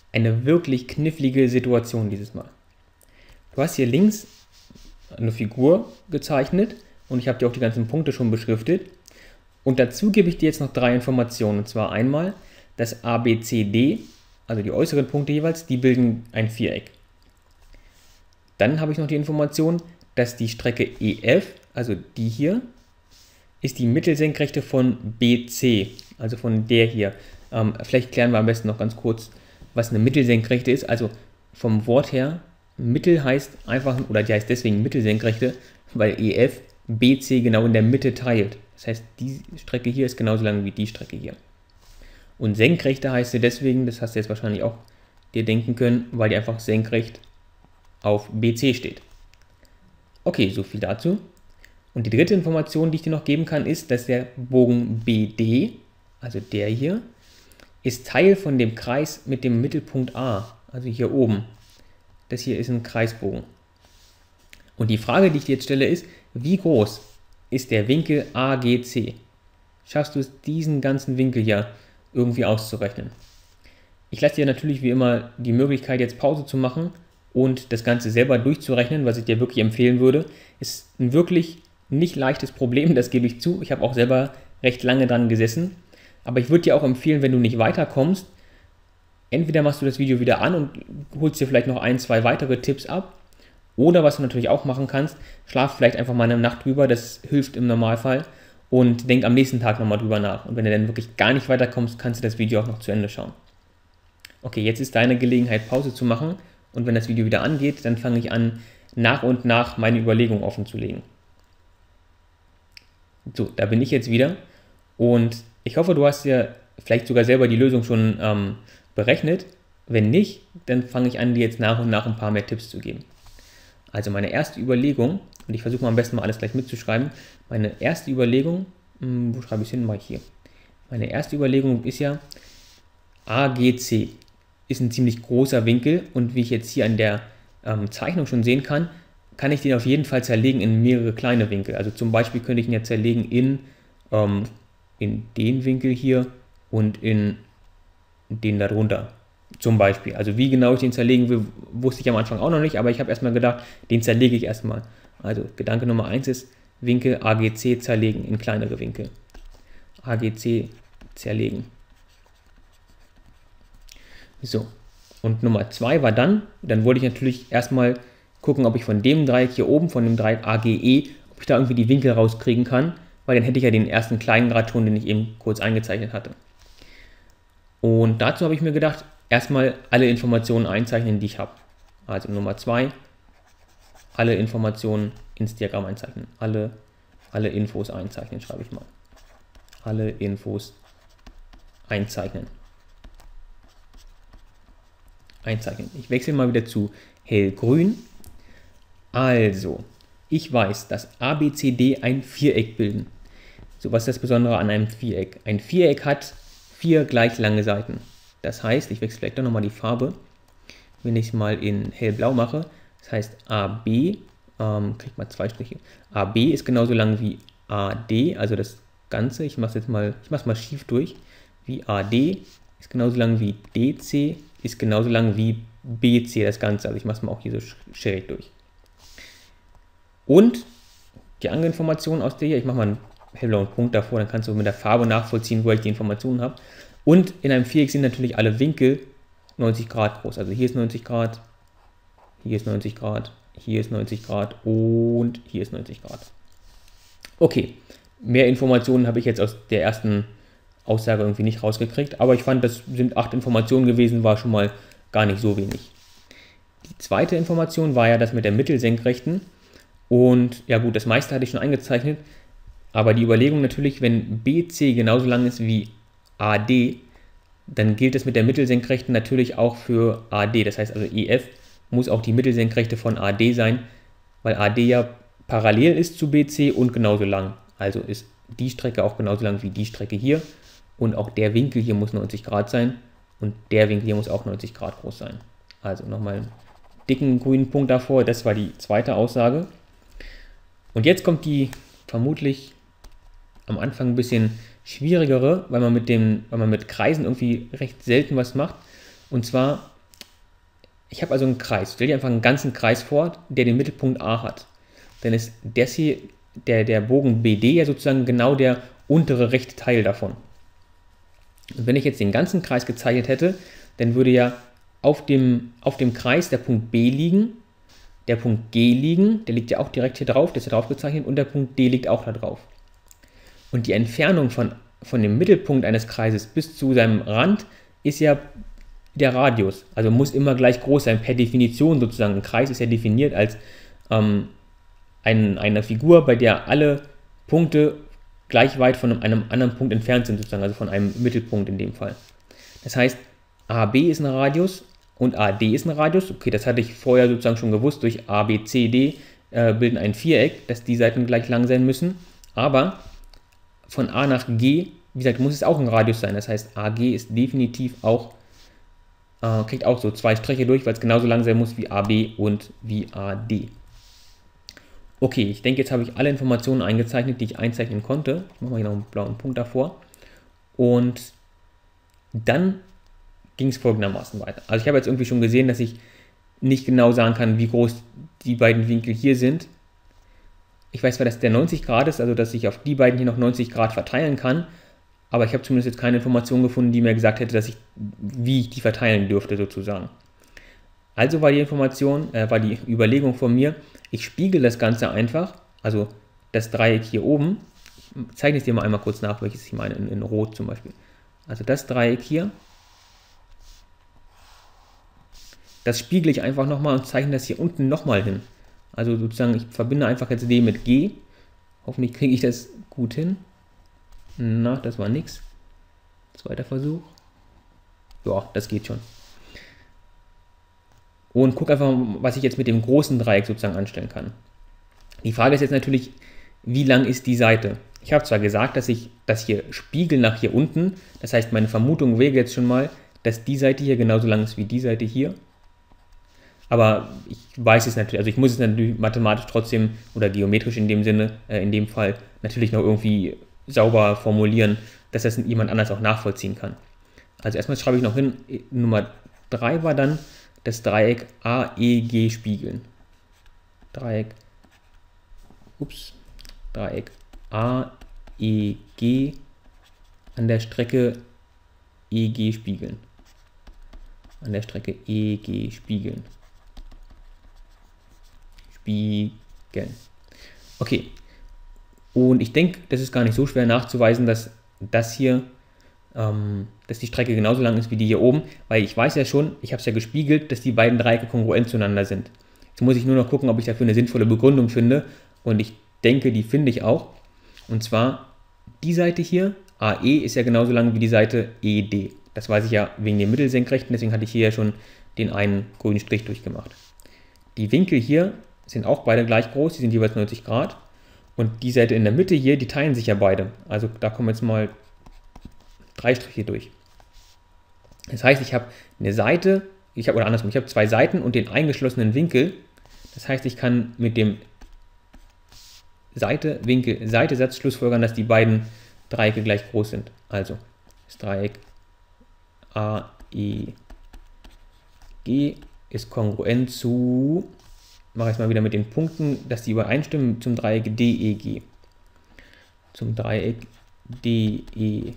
eine wirklich knifflige Situation dieses Mal. Du hast hier links eine Figur gezeichnet und ich habe dir auch die ganzen Punkte schon beschriftet. Und dazu gebe ich dir jetzt noch 3 Informationen. Und zwar einmal das ABCD, also die äußeren Punkte jeweils, die bilden ein Viereck. Dann habe ich noch die Information, dass die Strecke EF, also die hier, ist die Mittelsenkrechte von BC, also von der hier. Vielleicht klären wir am besten noch ganz kurz, was eine Mittelsenkrechte ist. Also vom Wort her, Mittel heißt einfach, oder die heißt deswegen Mittelsenkrechte, weil EF BC genau in der Mitte teilt. Das heißt, die Strecke hier ist genauso lang wie die Strecke hier. Und Senkrechte heißt sie deswegen, das hast du jetzt wahrscheinlich auch dir denken können, weil die einfach senkrecht auf BC steht. Okay, so viel dazu. Und die dritte Information, die ich dir noch geben kann, ist, dass der Bogen BD, also der hier, ist Teil von dem Kreis mit dem Mittelpunkt A, also hier oben. Das hier ist ein Kreisbogen. Und die Frage, die ich dir jetzt stelle, ist, wie groß ist der Winkel AGC? Schaffst du es, diesen ganzen Winkel hier irgendwie auszurechnen? Ich lasse dir natürlich wie immer die Möglichkeit, jetzt Pause zu machen und das Ganze selber durchzurechnen, was ich dir wirklich empfehlen würde. Ist ein wirklich nicht leichtes Problem, das gebe ich zu. Ich habe auch selber recht lange dran gesessen. Aber ich würde dir auch empfehlen, wenn du nicht weiterkommst, entweder machst du das Video wieder an und holst dir vielleicht noch 1, 2 weitere Tipps ab. Oder was du natürlich auch machen kannst, schlaf vielleicht einfach mal eine Nacht drüber, das hilft im Normalfall. Und denk am nächsten Tag nochmal drüber nach. Und wenn du dann wirklich gar nicht weiterkommst, kannst du das Video auch noch zu Ende schauen. Okay, jetzt ist deine Gelegenheit, Pause zu machen. Und wenn das Video wieder angeht, dann fange ich an, nach und nach meine Überlegungen offen zu legen. So, da bin ich jetzt wieder. Und ich hoffe, du hast dir vielleicht sogar selber die Lösung schon berechnet. Wenn nicht, dann fange ich an, dir jetzt nach und nach ein paar mehr Tipps zu geben. Also meine erste Überlegung, und ich versuche mal am besten mal alles gleich mitzuschreiben. Meine erste Überlegung, wo schreibe ich es hin? Mal hier. Meine erste Überlegung ist ja, AGC ist ein ziemlich großer Winkel und wie ich jetzt hier an der Zeichnung schon sehen kann, kann ich den auf jeden Fall zerlegen in mehrere kleine Winkel. Also zum Beispiel könnte ich ihn ja zerlegen in den Winkel hier und in den darunter. Zum Beispiel. Also wie genau ich den zerlegen will, wusste ich am Anfang auch noch nicht, aber ich habe erstmal gedacht, den zerlege ich erstmal. Also Gedanke Nummer 1 ist, Winkel AGC zerlegen in kleinere Winkel. AGC zerlegen. So, und Nummer 2 war dann wollte ich natürlich erstmal gucken, ob ich von dem Dreieck hier oben, von dem Dreieck AGE, ob ich da irgendwie die Winkel rauskriegen kann, weil dann hätte ich ja den ersten kleinen Grad schon, den ich eben kurz eingezeichnet hatte. Und dazu habe ich mir gedacht, erstmal alle Informationen einzeichnen, die ich habe. Also Nummer 2, alle Informationen ins Diagramm einzeichnen. Alle Infos einzeichnen, schreibe ich mal. Alle Infos einzeichnen. Einzeichnen. Ich wechsle mal wieder zu hellgrün. Also, ich weiß, dass ABCD ein Viereck bilden. So, was ist das Besondere an einem Viereck? Ein Viereck hat 4 gleich lange Seiten. Das heißt, ich wechsle vielleicht doch nochmal die Farbe, wenn ich es mal in hellblau mache. Das heißt, AB, kriegt mal 2 Striche. AB ist genauso lang wie AD, also das Ganze. Ich mache es mal schief durch. Wie AD ist genauso lang wie DC, ist genauso lang wie BC, das Ganze. Also ich mache es mal auch hier so schräg durch. Und die andere Information aus der hier, ich mache mal einen hellblauen Punkt davor, dann kannst du mit der Farbe nachvollziehen, wo ich die Informationen habe. Und in einem Viereck sind natürlich alle Winkel 90 Grad groß. Also hier ist 90 Grad, hier ist 90 Grad, hier ist 90 Grad und hier ist 90 Grad. Okay, mehr Informationen habe ich jetzt aus der ersten Aussage irgendwie nicht rausgekriegt, aber ich fand, das sind 8 Informationen gewesen, war schon mal gar nicht so wenig. Die zweite Information war ja das mit der Mittelsenkrechten und ja gut, das meiste hatte ich schon eingezeichnet, aber die Überlegung natürlich, wenn BC genauso lang ist wie AD, dann gilt es mit der Mittelsenkrechten natürlich auch für AD, das heißt also EF muss auch die Mittelsenkrechte von AD sein, weil AD ja parallel ist zu BC und genauso lang, also ist die Strecke auch genauso lang wie die Strecke hier. Und auch der Winkel hier muss 90 Grad sein und der Winkel hier muss auch 90 Grad groß sein. Also nochmal einen dicken grünen Punkt davor, das war die zweite Aussage. Und jetzt kommt die vermutlich am Anfang ein bisschen schwierigere, weil man mit Kreisen irgendwie recht selten was macht. Und zwar Ich habe also einen Kreis. Stell dir einfach einen ganzen Kreis vor, der den Mittelpunkt A hat. Dann ist das hier, der Bogen BD ja sozusagen genau der untere rechte Teil davon. Und wenn ich jetzt den ganzen Kreis gezeichnet hätte, dann würde ja auf dem Kreis der Punkt B liegen, der Punkt G liegen, der liegt ja auch direkt hier drauf, der ist ja drauf gezeichnet, und der Punkt D liegt auch da drauf. Und die Entfernung von dem Mittelpunkt eines Kreises bis zu seinem Rand ist ja der Radius. Also muss immer gleich groß sein, per Definition sozusagen. Ein Kreis ist ja definiert als eine Figur, bei der alle Punkte gleich weit von einem anderen Punkt entfernt sind, sozusagen, also von einem Mittelpunkt in dem Fall. Das heißt, AB ist ein Radius und AD ist ein Radius. Okay, das hatte ich vorher sozusagen schon gewusst, durch ABCD bilden ein Viereck, dass die Seiten gleich lang sein müssen. Aber von A nach G, wie gesagt, muss es auch ein Radius sein. Das heißt, AG ist definitiv auch, kriegt auch so zwei Striche durch, weil es genauso lang sein muss wie AB und wie AD. Okay, ich denke, jetzt habe ich alle Informationen eingezeichnet, die ich einzeichnen konnte. Ich mache mal hier noch einen blauen Punkt davor. Und dann ging es folgendermaßen weiter. Also ich habe jetzt irgendwie schon gesehen, dass ich nicht genau sagen kann, wie groß die beiden Winkel hier sind. Ich weiß zwar, dass der 90 Grad ist, also dass ich auf die beiden hier noch 90 Grad verteilen kann, aber ich habe zumindest jetzt keine Information gefunden, die mir gesagt hätte, wie ich die verteilen dürfte sozusagen. Also war die Überlegung von mir, ich spiegel das Ganze einfach, also das Dreieck hier oben, ich zeige es dir mal einmal kurz nach, welches ich meine, in Rot zum Beispiel. Also das Dreieck hier, das spiegle ich einfach nochmal und zeichne das hier unten nochmal hin. Also sozusagen, ich verbinde einfach jetzt D mit G. Hoffentlich kriege ich das gut hin. Na, das war nix. Zweiter Versuch. Ja, das geht schon. Und guck einfach, was ich jetzt mit dem großen Dreieck sozusagen anstellen kann. Die Frage ist jetzt natürlich, wie lang ist die Seite? Ich habe zwar gesagt, dass ich das hier spiegel nach hier unten. Das heißt, meine Vermutung wäre jetzt schon mal, dass die Seite hier genauso lang ist wie die Seite hier. Aber ich weiß es natürlich, also ich muss es natürlich mathematisch trotzdem oder geometrisch in dem Sinne, in dem Fall natürlich noch irgendwie sauber formulieren, dass das jemand anders auch nachvollziehen kann. Also erstmal schreibe ich noch hin, Nummer 3 war dann das Dreieck AEG spiegeln. Dreieck AEG an der Strecke EG spiegeln. An der Strecke EG spiegeln. Okay, und ich denke, das ist gar nicht so schwer nachzuweisen, dass das hier, dass die Strecke genauso lang ist wie die hier oben, weil ich weiß ja schon, ich habe es ja gespiegelt, dass die beiden Dreiecke kongruent zueinander sind. Jetzt muss ich nur noch gucken, ob ich dafür eine sinnvolle Begründung finde, und ich denke, die finde ich auch. Und zwar die Seite hier, AE, ist ja genauso lang wie die Seite ED. Das weiß ich ja wegen dem Mittelsenkrechten, deswegen hatte ich hier ja schon den einen grünen Strich durchgemacht. Die Winkel hier sind auch beide gleich groß, die sind jeweils 90 Grad. Und die Seite in der Mitte hier, die teilen sich ja beide. Also da kommen jetzt mal 3 Striche durch. Das heißt, ich habe eine Seite, ich habe 2 Seiten und den eingeschlossenen Winkel. Das heißt, ich kann mit dem Seite-Winkel-Seite-Satz schlussfolgern, dass die beiden Dreiecke gleich groß sind. Also das Dreieck AEG ist kongruent zu, mache ich es mal wieder mit den Punkten, dass die übereinstimmen, zum Dreieck DEG. Zum Dreieck DEG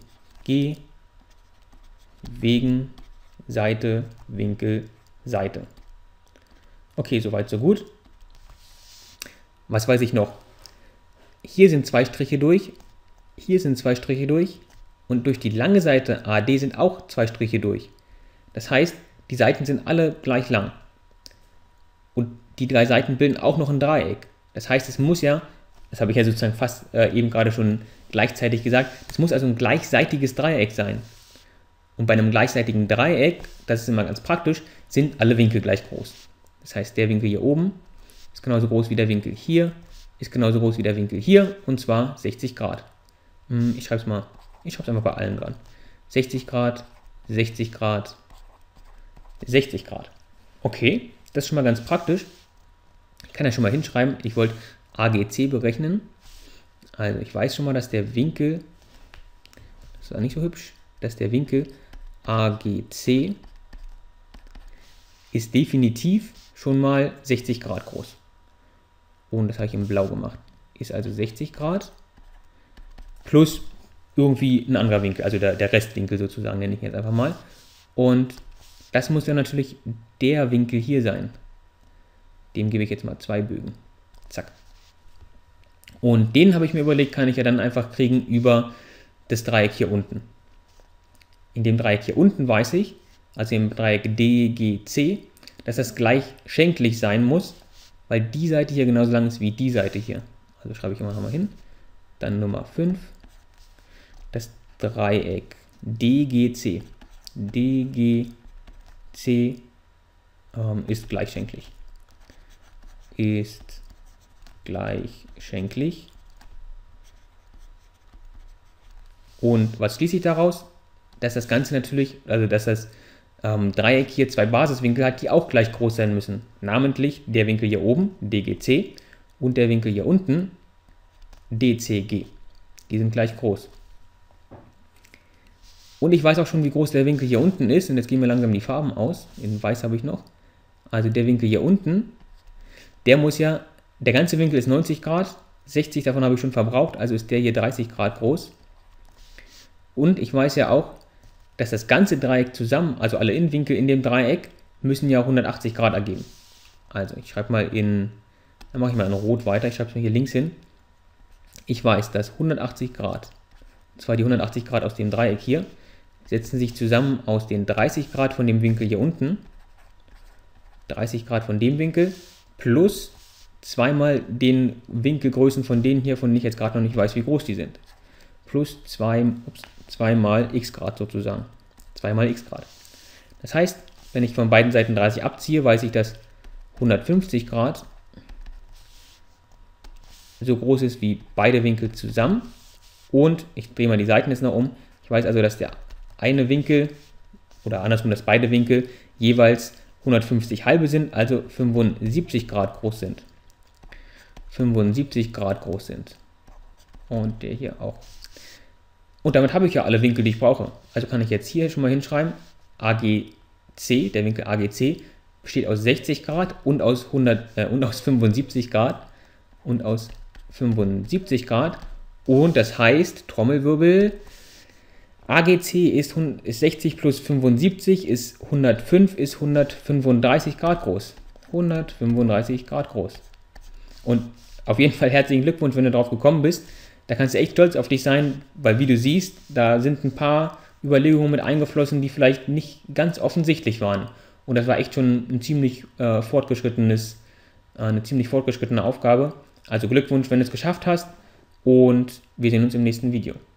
wegen Seite, Winkel, Seite. Okay, soweit, so gut. Was weiß ich noch? Hier sind 2 Striche durch, hier sind 2 Striche durch und durch die lange Seite AD sind auch 2 Striche durch. Das heißt, die Seiten sind alle gleich lang. Und die 3 Seiten bilden auch noch ein Dreieck. Das heißt, es muss ja, das habe ich ja sozusagen fast eben gerade schon gleichzeitig gesagt, es muss also ein gleichseitiges Dreieck sein. Und bei einem gleichseitigen Dreieck, das ist immer ganz praktisch, sind alle Winkel gleich groß. Das heißt, der Winkel hier oben ist genauso groß wie der Winkel hier, ist genauso groß wie der Winkel hier, und zwar 60 Grad. Ich schreibe es einfach bei allen dran. 60 Grad, 60 Grad, 60 Grad. Okay, das ist schon mal ganz praktisch. Ich kann ja schon mal hinschreiben, ich wollte AGC berechnen. Also ich weiß schon mal, dass der Winkel, das ist auch nicht so hübsch, dass der Winkel AGC ist definitiv schon mal 60 Grad groß. Und das habe ich in blau gemacht. Ist also 60 Grad plus irgendwie ein anderer Winkel, also der Restwinkel sozusagen, nenne ich jetzt einfach mal. Und das muss ja natürlich der Winkel hier sein. Dem gebe ich jetzt mal 2 Bögen. Zack. Und den habe ich mir überlegt, kann ich ja dann einfach kriegen über das Dreieck hier unten. In dem Dreieck hier unten weiß ich, also im Dreieck DGC, dass das gleich schenklich sein muss, weil die Seite hier genauso lang ist wie die Seite hier. Also schreibe ich immer nochmal hin. Dann Nummer 5. Das Dreieck DGC. DGC ist gleichschenklich. Ist gleichschenklich. Und was schließe ich daraus? Dass das Ganze natürlich, also dass das Dreieck hier 2 Basiswinkel hat, die auch gleich groß sein müssen. Namentlich der Winkel hier oben, DGC, und der Winkel hier unten, DCG. Die sind gleich groß. Und ich weiß auch schon, wie groß der Winkel hier unten ist. Und jetzt gehen wir langsam die Farben aus. In Weiß habe ich noch. Also der Winkel hier unten, der muss ja, der ganze Winkel ist 90 Grad. 60 davon habe ich schon verbraucht, also ist der hier 30 Grad groß. Und ich weiß ja auch, dass das ganze Dreieck zusammen, also alle Innenwinkel in dem Dreieck, müssen ja 180 Grad ergeben. Also ich schreibe mal dann mache ich mal in Rot weiter, ich schreibe es mir hier links hin. Ich weiß, dass 180 Grad, und zwar die 180 Grad aus dem Dreieck hier, setzen sich zusammen aus den 30 Grad von dem Winkel hier unten, 30 Grad von dem Winkel, plus zweimal den Winkelgrößen von denen hier, von denen ich jetzt gerade noch nicht weiß, wie groß die sind. Plus 2 mal x Grad sozusagen. 2 mal x Grad. Das heißt, wenn ich von beiden Seiten 30 abziehe, weiß ich, dass 150 Grad so groß ist wie beide Winkel zusammen. Und ich drehe mal die Seiten jetzt noch um. Ich weiß also, dass der eine Winkel, oder andersrum, dass beide Winkel jeweils 150 halbe sind, also 75 Grad groß sind. 75 Grad groß sind. Und der hier auch. Und damit habe ich ja alle Winkel, die ich brauche. Also kann ich jetzt hier schon mal hinschreiben, AGC, der Winkel AGC, besteht aus 60 Grad und aus 75 Grad und aus 75 Grad. Und das heißt, Trommelwirbel, AGC ist 60 plus 75 ist 105, ist 135 Grad groß. 135 Grad groß. Und auf jeden Fall herzlichen Glückwunsch, wenn du drauf gekommen bist. Da kannst du echt stolz auf dich sein, weil wie du siehst, da sind ein paar Überlegungen mit eingeflossen, die vielleicht nicht ganz offensichtlich waren. Und das war echt schon eine ziemlich fortgeschrittene Aufgabe. Also Glückwunsch, wenn du es geschafft hast, und wir sehen uns im nächsten Video.